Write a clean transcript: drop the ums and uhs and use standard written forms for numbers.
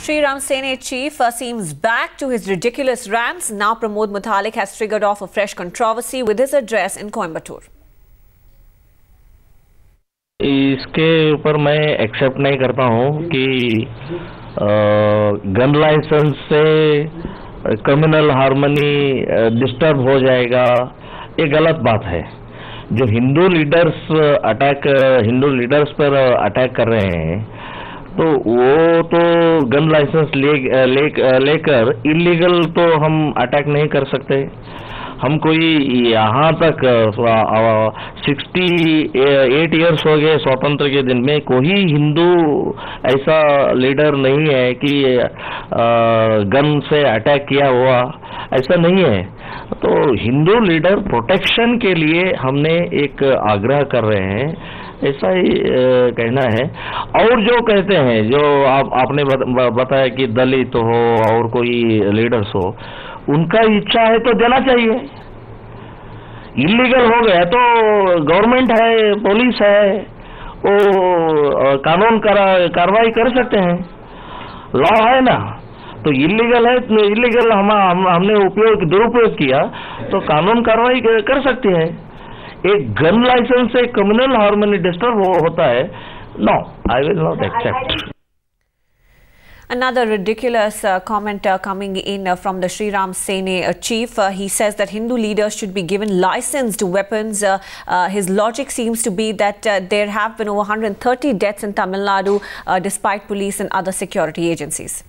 Sriram Sene chief seems back to his ridiculous rants. Now Pramod Mutalik has triggered off a fresh controversy with his address in Coimbatore. इसके ऊपर मैं accept नहीं करता हूँ कि gun licence से communal harmony disturb हो जाएगा, ये गलत बात है। जो हिंदू लीडर्स पर अटैक कर रहे हैं, तो वो तो गन लाइसेंस लेकर इलीगल तो हम अटैक नहीं कर सकते। हम कोई यहाँ तक 68 इयर्स हो गए स्वतंत्र के दिन में, कोई हिंदू ऐसा लीडर नहीं है कि गन से अटैक किया हुआ, ऐसा नहीं है। तो हिंदू लीडर प्रोटेक्शन के लिए हमने एक आग्रह कर रहे हैं, ऐसा ही कहना है। और जो कहते हैं, जो आपने बताया कि दलित हो और कोई लीडर्स हो, उनका इच्छा है तो देना चाहिए। इलीगल हो गया तो गवर्नमेंट है, पुलिस है, वो कानून कार्रवाई कर सकते हैं, लॉ है ना। तो इलीगल है, इलीगल हमने दुरुपयोग किया तो कानून कार्रवाई कर सकती है। एक गन लाइसेंस से कम्युनल हार्मनी डिस्टर्ब होता है, no, I will not accept. Another ridiculous comment coming in from the Sriram Sene chief. He says that Hindu leaders should be given licensed weapons. His logic seems to be that there have been over 130 deaths in Tamil Nadu despite police and other security agencies.